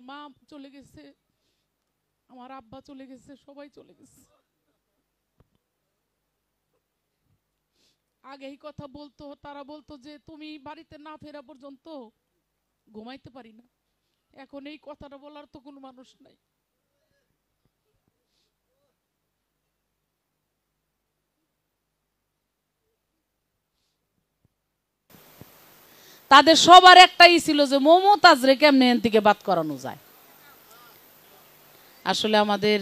মা চলে গেছে, আমার আব্বা চলে গেছে, সবাই চলে গেছে। আগে এই কথা বলতো, তারা বলতো যে তুমি বাড়িতে না ফেরা পর্যন্ত ঘুমাইতে পারি না। এখন এই কথাটা বলার তো কোনো মানুষ নাই। তাদের সবার একটাই ছিল যে মমতাজরে কেমনে এন থেকে বাদ করানো যায়। আসলে আমাদের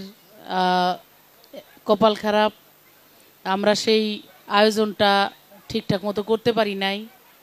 কপাল খারাপ, আমরা সেই আয়োজনটা ঠিকঠাক মতো করতে পারি নাই।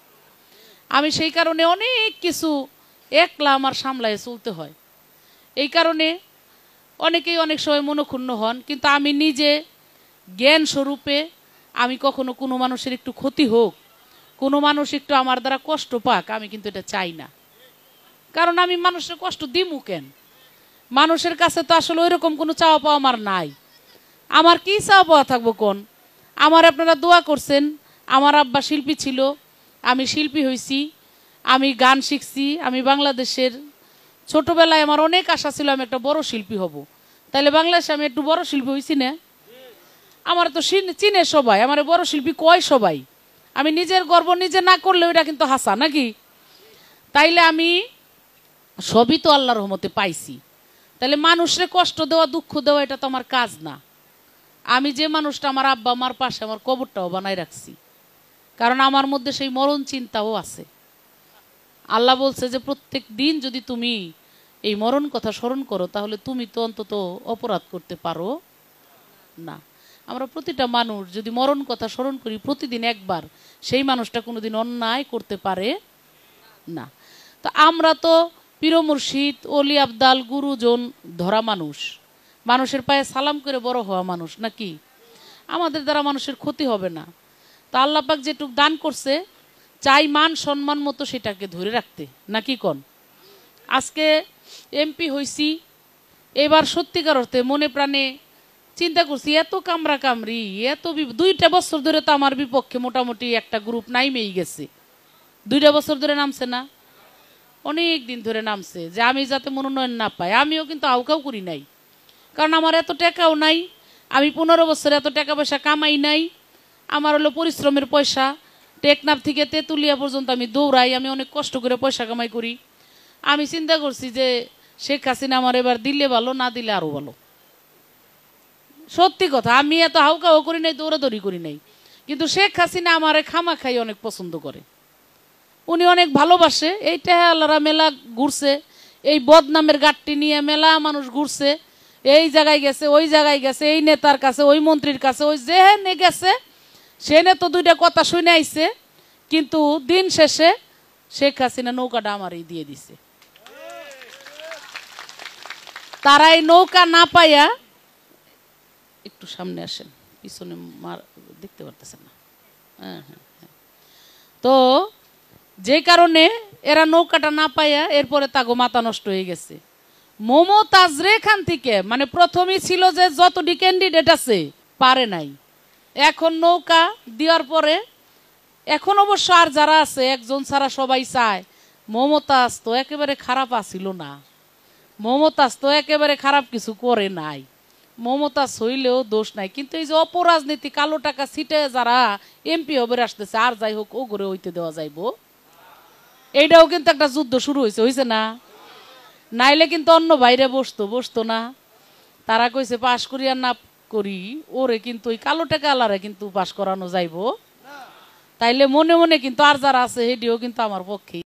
আমি সেই কারণে অনেক কিছু একলা আমার সামলায় চলতে হয়। এই কারণে অনেকেই অনেক সময় মনক্ষুণ্ণ হন, কিন্তু আমি নিজে জ্ঞান স্বরূপে আমি কখনো কোনো মানুষের একটু ক্ষতি হোক, কোনো মানুষ একটু আমার দ্বারা কষ্ট পাক, আমি কিন্তু এটা চাই না। কারণ আমি মানুষের কষ্ট দিমু কেন? মানুষের কাছে তো আসলে ওই রকম কোনো চাওয়া পাওয়া আমার নাই। আমার কি চাওয়া পাওয়া থাকবো কোন? আমার আপনারা দোয়া করছেন, আমার আব্বা শিল্পী ছিল, আমি শিল্পী হয়েছি, আমি গান শিখছি। আমি বাংলাদেশের ছোটবেলায় আমার অনেক আশা ছিল আমি একটা বড় শিল্পী হব। তাহলে বাংলাদেশে আমি একটু বড় শিল্পী হয়েছি না? আমার তো চিনে সবাই, আমার বড় শিল্পী কয় সবাই। আমি নিজের গর্ব নিজে না করলে ওইটা কিন্তু হাসা নাকি? তাইলে আমি সবই তো আল্লাহর রহমতে পাইছি। তাহলে মানুষের কষ্ট দেওয়া, দুঃখ দেওয়া এটা তো আমার কাজ না। আমি যে মানুষটা আমার আব্বা আমার পাশে, আমার কবরটাও বানাই রাখছি, কারণ আমার মধ্যে সেই মরণ চিন্তাও আছে। আল্লাহ বলছে যে প্রত্যেক দিন যদি তুমি এই মরণ কথা স্মরণ করো, তাহলে তুমি তো অন্তত অপরাধ করতে পারো না। আমরা প্রতিটা মানুষ যদি মরণ কথা স্মরণ করি প্রতিদিন একবার, সেই মানুষটা কোনোদিন অন্যায় করতে পারে না। তো আমরা তো পীর মুর্শিদ, অলি আবদাল, গুরুজন ধরা মানুষ, মানুষের পায়ে সালাম করে বড় হওয়া মানুষ নাকি? আমাদের দ্বারা মানুষের ক্ষতি হবে না। তো আল্লাহ পাক যেটুক দান করছে চাই মান সম্মান মতো সেটাকে ধরে রাখতে, নাকি কোন? আজকে এমপি হইছি, এবার সত্যিকার অর্থে মনে প্রাণে চিন্তা করছি, এত কামরা কামরি, এত 2টা বছর ধরে তো আমার বিপক্ষে মোটামুটি একটা গ্রুপ নাইমেই গেছে। 2টা বছর ধরে নামছে না? অনেক দিন ধরে নামছে যে আমি যাতে মনোনয়ন না পাই। আমিও কিন্তু আউকাও করি নাই, কারণ আমার এত টাকাও নাই। আমি 15 বছর এত টাকা পয়সা কামাই নাই। আমার হলো পরিশ্রমের পয়সা। টেকনাফ থেকে তেঁতুলিয়া পর্যন্ত আমি দৌড়াই, আমি অনেক কষ্ট করে পয়সা কামাই করি। আমি চিন্তা করছি যে শেখ হাসিনা আমার এবার দিলে ভালো, না দিলে আরো ভালো। সত্যি কথা, আমি এত হাউকাও করি নাই, দৌড়াদৌড়ি করি নাই, কিন্তু শেখ হাসিনা আমারে খামা খাই অনেক পছন্দ করে, উনি অনেক ভালোবাসে। এইটা আল্লাহরা মেলা ঘুরছে, এই বদনামের গাঠটি নিয়ে মেলা মানুষ ঘুরছে, এই জায়গায় গেছে, ওই জায়গায় গেছে, এই নেতার কাছে, ওই মন্ত্রীর কাছে, ওই যে নে গেছে, সে নে তো 2টা কথা শুনে আইছে, কিন্তু দিন শেষে শেখ হাসিনা নৌকাটা আমারই দিয়ে দিছে। তারা এই নৌকা না পাইয়া, একটু সামনে আসেন, পিছনে দেখতে পারতেছেন না। হ্যাঁ হ্যাঁ হ্যাঁ। তো যে কারণে এরা নৌকাটা না পাইয়া এরপরে তাগো মাথা নষ্ট হয়ে গেছে। মমতাজরে এখান থেকে মানে প্রথমেই ছিল যে যতটি ক্যান্ডিডেট আছে পারে নাই, এখন নৌকা দেওয়ার পরে এখন অবশ্য আর যারা আছে একজন ছাড়া সবাই চায়। মমতাজ তো একেবারে খারাপ আসিল না, মমতাজ তো একেবারে খারাপ কিছু করে নাই, মমতাজ হইলেও দোষ নাই। কিন্তু এই যে অপরাজনীতি, কালো টাকা ছিটে যারা এমপি হবে আসতেছে, আর যাই হোক ও করে হইতে দেওয়া যাইব? এইটাও কিন্তু একটা যুদ্ধ শুরু হয়েছে না? নাইলে কিন্তু অন্য বাইরে বসতো না। তারা কইছে পাশ করি আর না করি, ওরে কিন্তু ওই কালো টাকা আলারে কিন্তু পাশ করানো যাইব। তাইলে মনে মনে কিন্তু আর যারা আছে হেডিও কিন্তু আমার পক্ষে